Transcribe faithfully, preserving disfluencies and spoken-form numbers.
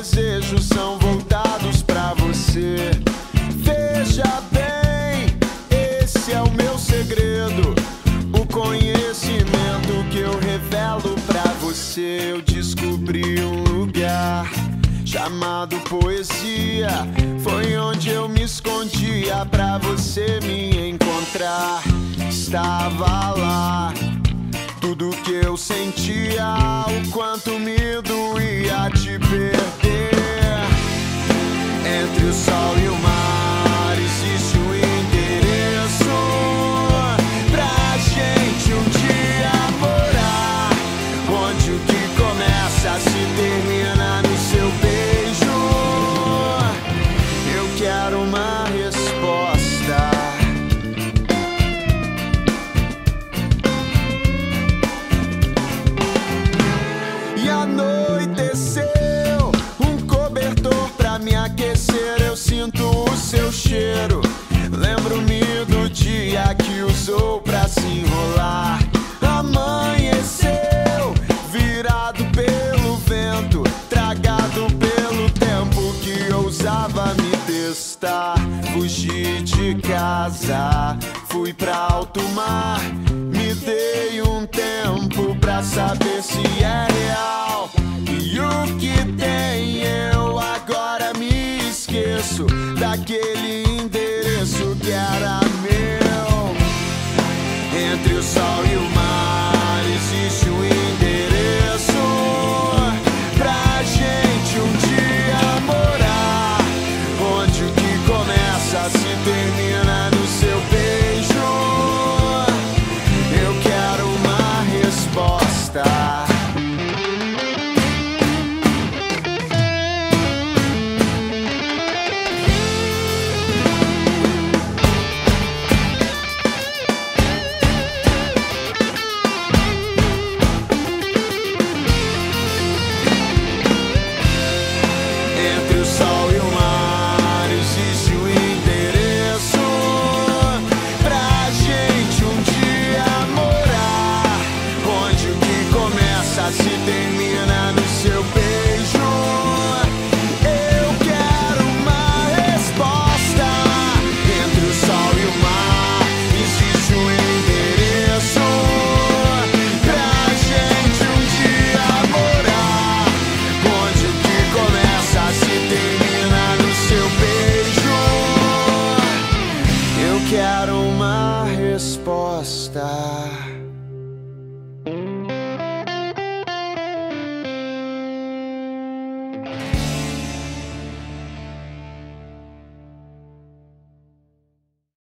desejos são voltados pra você. Veja bem, esse é o meu segredo, o conhecimento que eu revelo pra você. Eu descobri um lugar chamado poesia, foi onde eu me escondia pra você me encontrar. Estava lá tudo que eu sentia, o quanto me doía te perder. Entre o sol e o mar existe um endereço pra gente um dia morar, onde o que começa se termina no seu beijo. Eu quero uma resposta. E anoiteceu, um cobertor pra me aquecer. Eu sinto o seu cheiro, lembro-me do dia que usou pra se enrolar. Amanheceu, virado pelo vento, tragado pelo tempo que ousava me testar. Fugi de casa, fui pra alto mar, me dei um tempo pra saber se é real. E o que tem eu agora me esqueço daquele endereço que era meu. Entre o sol